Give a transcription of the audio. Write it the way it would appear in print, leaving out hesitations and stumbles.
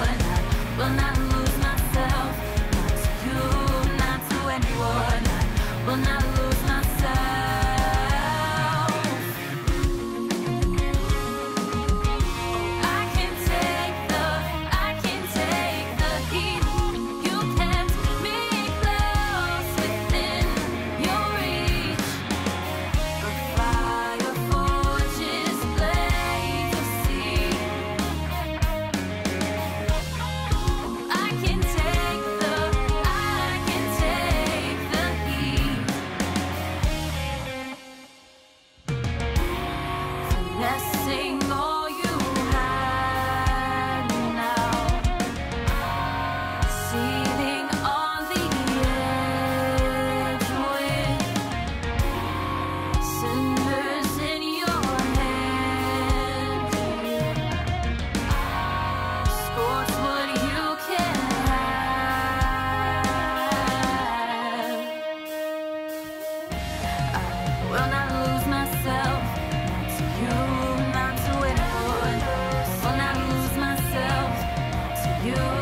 anyone. I will not lose myself, not to you, not to anyone. I will not lose myself. Finessing all you had now, seething on the edge with cinders in your hand. Scorch what you can have. I will not lose myself, you, not to anyone. Will not lose myself, to you.